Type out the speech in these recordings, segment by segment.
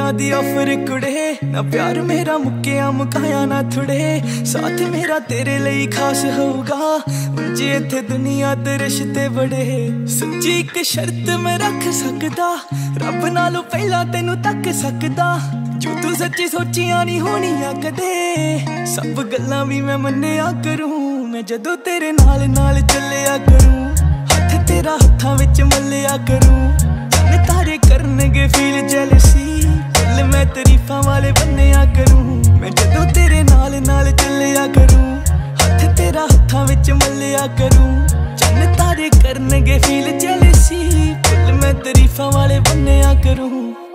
दुनिया the offer कुड़े ना प्यार मेरा मुक्किया मुकाया ना थुड़े साथ मेरा तेरे लिए खास होगा उंजे इत्थे दुनिया दे रिश्ते बड़े सच्ची एक शर्त मैं रख सकदा रब नालों पहला तेनू तक सकदा जो तू सच्ची सोचिया नहीं होनिया कदे सब गल्लां भी मैं मन्निया करूं मैं जदों तेरे नाल नाल चलिया करूं हथ तेरा हत्थां विच मल्लिया करूं चन्न तारे करनगे फील जेलसी दिल मैं तरीफां वाले बन्निया करूं मैं जदों तेरे नाल नाल चलिया करूं हथ तेरा हत्थां विच मल्लिया करूं चन्न तारे करनगे फील जेलसी दिल मैं तरीफां वाले बन्निया करूं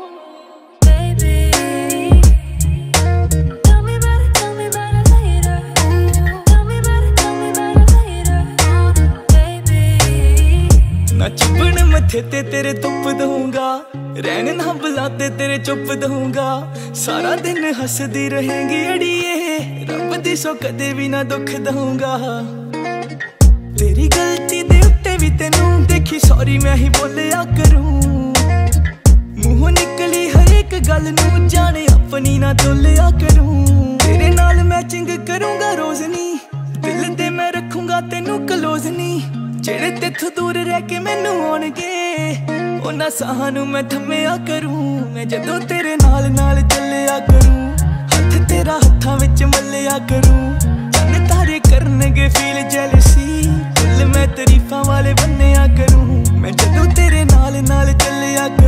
ना चुभन मथे ते तेरे तुप दूंगा रहन ना बुलाते तेरे चुप दूंगा सारा दिन हंसदी रहेंगी अड़िए रब दी सो कदे भी ना दुख दूंगा तेरी गलती दे उत्ते भी तेनू देखी सॉरी मैं ही बोलिया करूं मुंह निकली हर एक गल नू जाने अपनी ना तोलिया करूं तेरे नाल मैचिंग करूंगा रोज नी दिल ते मैं रखूंगा तेनू क्लोज नी जेड़े तेथों दूर रह के मैनू आउणगे उन्हां साहां नू मैं थम्मिया करूं मैं जदों तेरे नाल नाल चलिया करूं हथ तेरा हत्थां विच मल्लिया करूं चन्न तारे करनगे फील जेलसी दिल मैं तरीफां वाले बन्निया करूं मैं जदों तेरे नाल नाल चलिया